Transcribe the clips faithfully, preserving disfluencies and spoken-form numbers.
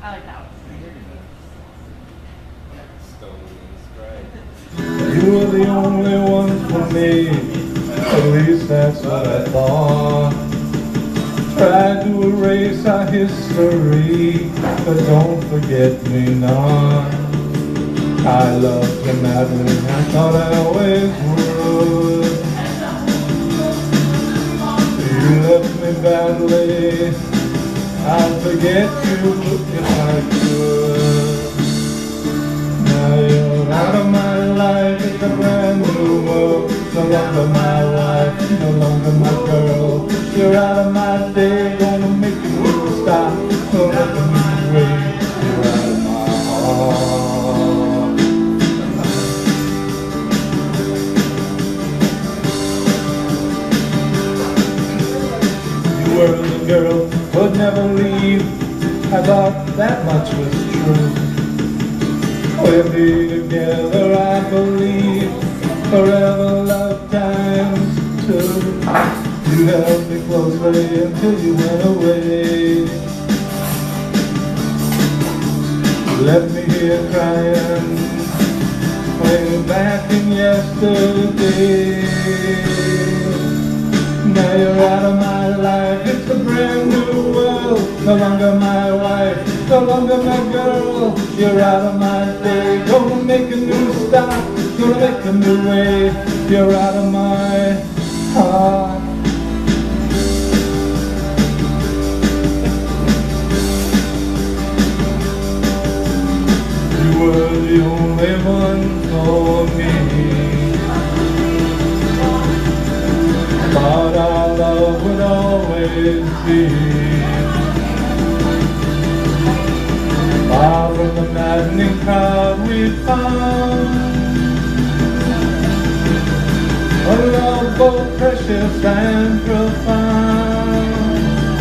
I like that one. You were the only one for me, at least that's what I thought. Tried to erase our history, but don't forget me not. I loved you madly, I thought I always would. You left me badly, I'll forget you if I could. Now you're out of my life, it's a brand new world. No longer my wife, no longer my girl. You're out of my day, gonna make you stop. Gonna make me wait, you're out of my heart. You were the girl who'd never leave. I thought that much was true. We'll be together, I believe, forever, lifetimes too. You held me closely until you went away. You left me here crying, way back in yesterday. Now you're out of my life, it's a brand new world. No longer my wife, no longer my girl. You're out of my day, gonna make a new start, gonna make a new way. You're out of my heart. You were the only one for me. Thought our love would always be far from the maddening crowd we found. A love both precious and profound.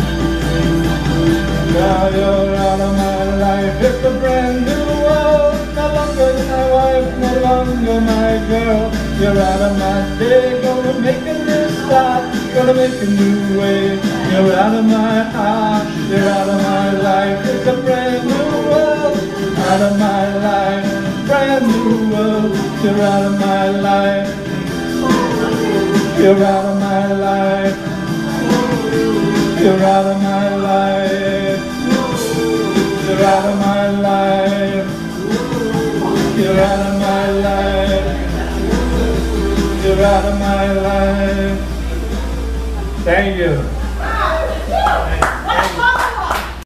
Now you're out of my life, it's a brand new world. No longer my wife, no longer my girl. You're out of my day, gonna make a new start, gonna make a new way. You're out of my heart, you're out of my life, it's a brand new world. Out of my life, brand new world. You're out of my life, you're out of my life, you're out of my life, you're out of my life, you're out of my life, you're out of my life. Thank you.